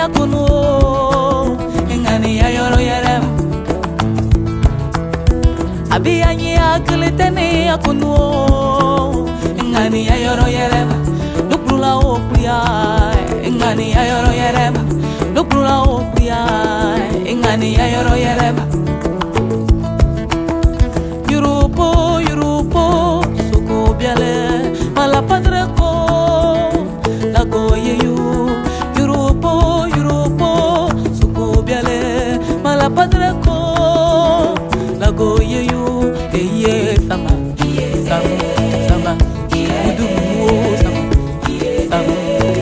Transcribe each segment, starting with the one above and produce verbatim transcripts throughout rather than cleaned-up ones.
akunu ingani ya yoro yerem abi anyi akiliteni akunu ingani ya yoro yerem nukrula okuya ingani ya yoro yerem nukrula okuya ingani ya yoro yerem yurupo yurupo suko biale mala padre ko la goyeyu yurupo yurupo suko biale mala padre ko la goyeyu eye sama sama sama udu sama sama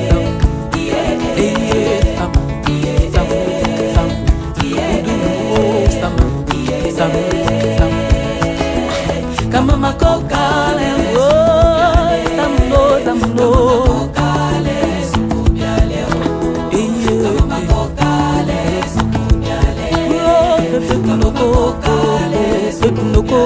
eye sama sama sama udu sama sama sama kama makoka leo samno samno kale sukubya leo kama makoka le sukubya leo teknoko kale teknoko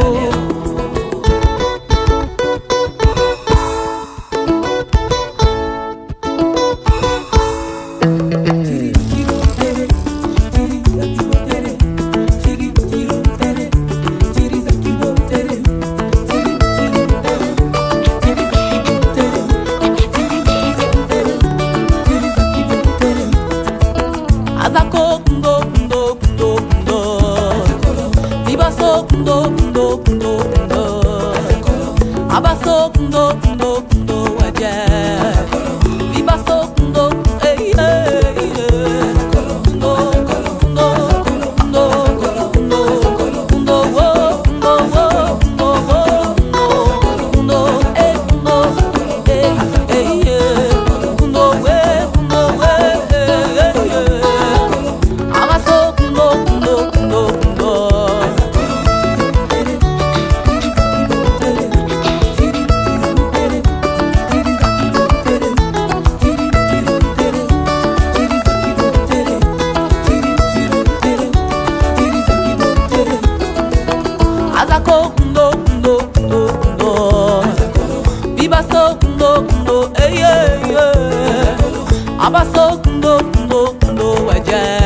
Azako kundo kundo kundo kundo Ibaso kundo kundo kundo kundo Abaso kundo kundo kundo waje Ibaso kundo eh eh kundo kundo kundo kundo kundo wo kundo wo kundo wo kundo eh kundo eh eh kundo we kundo we Azako kundo kundo kundo kundo Bibaso kundo kundo eh eh Abaso kundo kundo kundo waje